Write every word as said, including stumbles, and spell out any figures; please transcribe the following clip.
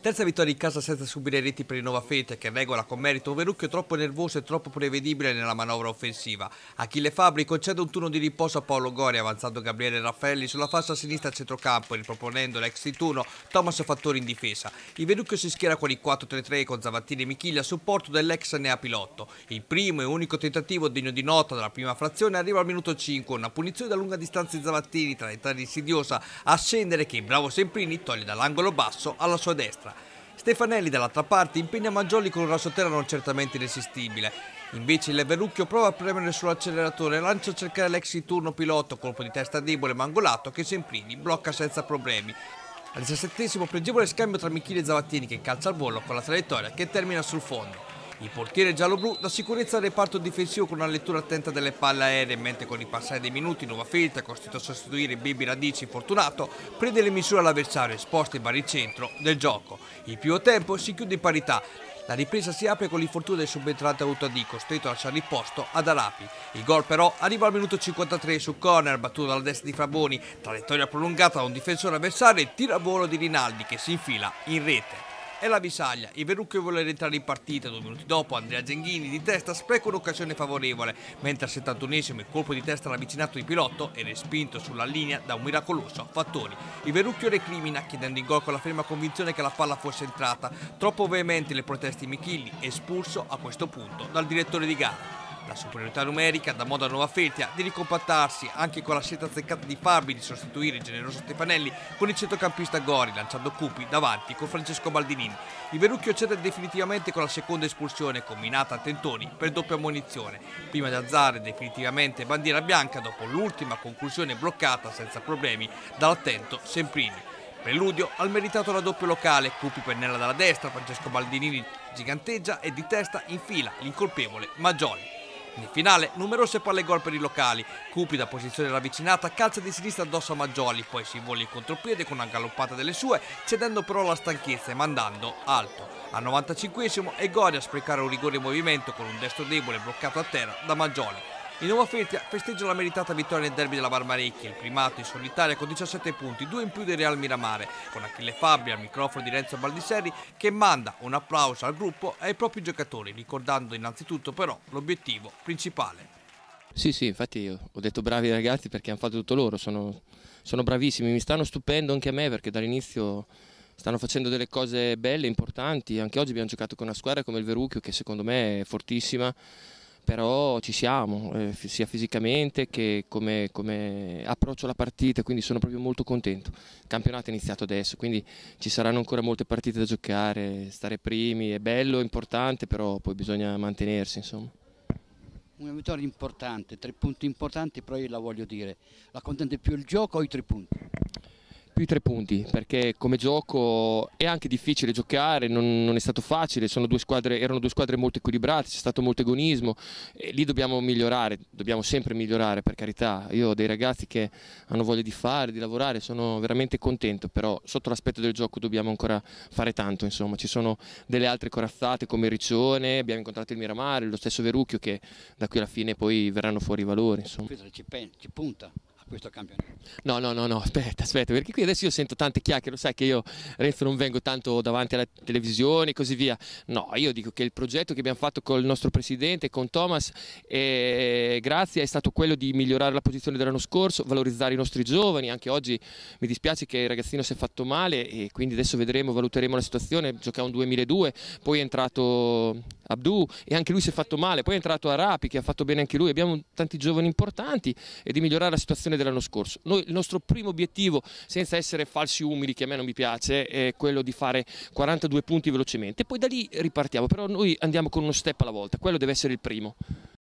Terza vittoria in casa senza subire reti per il Nova Fete, che regola con merito un Verrucchio troppo nervoso e troppo prevedibile nella manovra offensiva. Achille Fabbri concede un turno di riposo a Paolo Gori, avanzando Gabriele Raffaelli sulla fascia sinistra a centrocampo e riproponendo l'ex di turno Thomas Fattori in difesa. Il Verrucchio si schiera con il quattro tre tre con Zavattini e Michiglia a supporto dell'ex Nea Pilotto. Il primo e unico tentativo degno di nota della prima frazione arriva al minuto cinque, una punizione da lunga distanza di Zavattini, traiettoria insidiosa a scendere che il bravo Semprini toglie dall'angolo basso alla sua destra. Stefanelli dall'altra parte impegna Maggioli con un rassoterra non certamente irresistibile. Invece il Verrucchio prova a premere sull'acceleratore e lancia a cercare l'ex di turno Pilotto, colpo di testa debole ma angolato che Semprini blocca senza problemi. Al diciassettesimo pregevole scambio tra Michile e Zavattini che calcia al volo con la traiettoria che termina sul fondo. Il portiere gialloblu dà sicurezza al reparto difensivo con una lettura attenta delle palle aeree, mentre con i passare dei minuti Nova Fete, costretto a sostituire Bibi Radici infortunato, prende le misure all'avversario e sposta il baricentro del gioco. Il primo tempo si chiude in parità. La ripresa si apre con l'infortunio del subentrante Autadì, costretto a lasciare il posto ad Arapi. Il gol però arriva al minuto cinquantatré su corner, battuto dalla destra di Fraboni, traiettoria prolungata da un difensore avversario e tiro a volo di Rinaldi che si infila in rete. È la Visaglia, il Verrucchio vuole rientrare in partita, due minuti dopo Andrea Zenghini di testa spreca un'occasione favorevole, mentre al settantunesimo il colpo di testa ravvicinato di Pilotto è respinto sulla linea da un miracoloso Fattori. Il Verrucchio recrimina, chiedendo il gol con la ferma convinzione che la palla fosse entrata, troppo veementi le proteste di Michilli, espulso a questo punto dal direttore di gara. La superiorità numerica dà modo a Nova Fetia di ricompattarsi anche con la scelta azzeccata di Fabbri di sostituire il generoso Stefanelli con il centrocampista Gori, lanciando Cupi davanti con Francesco Baldinini. Il Verrucchio cede definitivamente con la seconda espulsione combinata a tentoni per doppia ammonizione, prima di alzare definitivamente bandiera bianca dopo l'ultima conclusione bloccata senza problemi dall'attento Semprini. Preludio al meritato raddoppio locale, Cupi pennella dalla destra, Francesco Baldinini giganteggia e di testa infila l'incolpevole Maggioli. Nel finale, numerose palle gol per i locali. Cupi da posizione ravvicinata calcia di sinistra addosso a Maggioli, poi si involia il contropiede con una galoppata delle sue, cedendo però alla stanchezza e mandando alto. Al novantacinquesimo è Gori a sprecare un rigore in movimento con un destro debole bloccato a terra da Maggioli. Il Nova Fetia festeggia la meritata vittoria nel derby della Barmarecchia, il primato in solitaria con diciassette punti, due in più del Real Miramare, con Achille Fabbri al microfono di Renzo Baldisserri che manda un applauso al gruppo e ai propri giocatori, ricordando innanzitutto però l'obiettivo principale. Sì, sì, infatti io ho detto bravi ragazzi perché hanno fatto tutto loro, sono, sono bravissimi, mi stanno stupendo anche a me perché dall'inizio stanno facendo delle cose belle, importanti. Anche oggi abbiamo giocato con una squadra come il Verrucchio che secondo me è fortissima. Però ci siamo, eh, sia fisicamente che come, come approccio alla partita, quindi sono proprio molto contento. Il campionato è iniziato adesso, quindi ci saranno ancora molte partite da giocare, stare primi è bello, è importante, però poi bisogna mantenersi, insomma. Una vittoria importante, tre punti importanti, però io la voglio dire, la contenta più il gioco o i tre punti? Più i tre punti, perché come gioco è anche difficile giocare, non, non è stato facile, sono due squadre, erano due squadre molto equilibrate, c'è stato molto agonismo e lì dobbiamo migliorare, dobbiamo sempre migliorare, per carità. Io ho dei ragazzi che hanno voglia di fare, di lavorare, sono veramente contento, però sotto l'aspetto del gioco dobbiamo ancora fare tanto, insomma. Ci sono delle altre corazzate come Riccione, abbiamo incontrato il Miramare, lo stesso Verrucchio, che da qui alla fine poi verranno fuori i valori, insomma. Ci, ci punta questo campionato. No, no, no, no, aspetta, aspetta, perché qui adesso io sento tante chiacchiere, lo sai che io, Renzo, non vengo tanto davanti alla televisione e così via. No, io dico che il progetto che abbiamo fatto con il nostro presidente, con Thomas, eh, grazie, è stato quello di migliorare la posizione dell'anno scorso, valorizzare i nostri giovani. Anche oggi mi dispiace che il ragazzino si è fatto male e quindi adesso vedremo, valuteremo la situazione. Giocava un duemiladue, poi è entrato Abdù e anche lui si è fatto male, poi è entrato Arapi che ha fatto bene anche lui. Abbiamo tanti giovani importanti e di migliorare la situazione dell'anno scorso. Noi, il nostro primo obiettivo, senza essere falsi umili, che a me non mi piace, è quello di fare quarantadue punti velocemente, poi da lì ripartiamo, però noi andiamo con uno step alla volta, quello deve essere il primo.